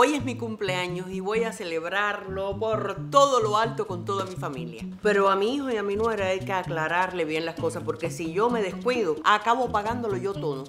Hoy es mi cumpleaños y voy a celebrarlo por todo lo alto con toda mi familia. Pero a mi hijo y a mi nuera hay que aclararle bien las cosas, porque si yo me descuido, acabo pagándolo yo todo.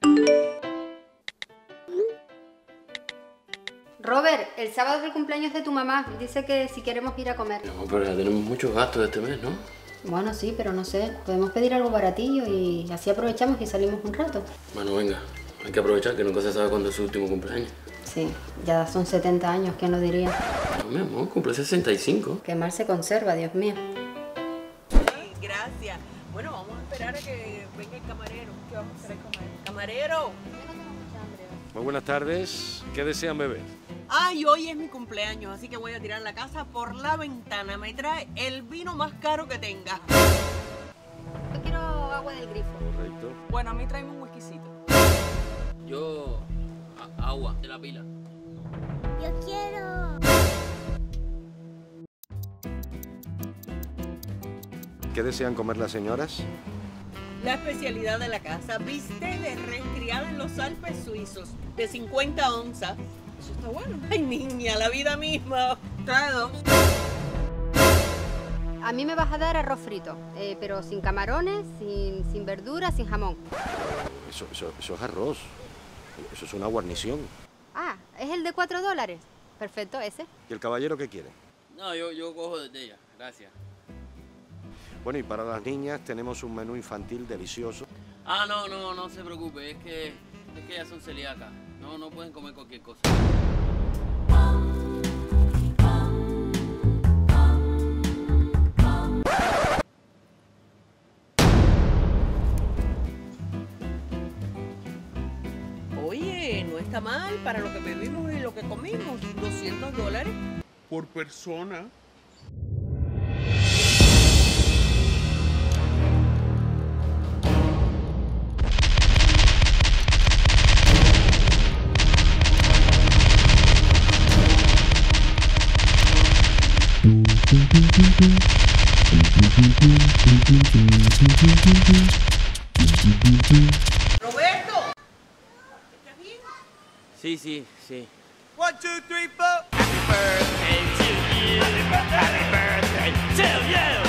Robert, el sábado es el cumpleaños de tu mamá. Dice que si queremos ir a comer. No, pero ya tenemos muchos gastos este mes, ¿no? Bueno, sí, pero no sé. Podemos pedir algo baratillo y así aprovechamos y salimos un rato. Bueno, venga. Hay que aprovechar que nunca se sabe cuándo es su último cumpleaños. Sí, ya son 70 años, ¿quién lo diría? No, mi amor, cumple 65. Qué mal se conserva, Dios mío. Sí, gracias. Bueno, vamos a esperar a que venga el camarero. ¿Qué vamos a hacer comer? ¡Camarero! Muy buenas tardes. ¿Qué desean beber? Ay, hoy es mi cumpleaños, así que voy a tirar la casa por la ventana. Me trae el vino más caro que tenga. Yo quiero agua del grifo. Correcto. Bueno, a mí tráeme un whiskycito. Yo... agua de la pila. Yo quiero. ¿Qué desean comer las señoras? La especialidad de la casa, bistec de res criada en los Alpes suizos, de 50 onzas. Eso está bueno. Ay, niña, la vida misma. Trae dos. A mí me vas a dar arroz frito, pero sin camarones, sin verduras, sin jamón. Eso es arroz. Eso es una guarnición. Ah, ¿es el de $4? Perfecto, ese. ¿Y el caballero qué quiere? No, yo cojo desde ella. Gracias. Bueno, y para las niñas tenemos un menú infantil delicioso. Ah, no se preocupe. Es que ellas son celíacas. No pueden comer cualquier cosa. Oye, no está mal para lo que bebimos y lo que comimos. $200. Por persona. Roberto, ¿estás bien? Sí. 1, 2, 3, 4. Happy birthday to you. Happy birthday to you.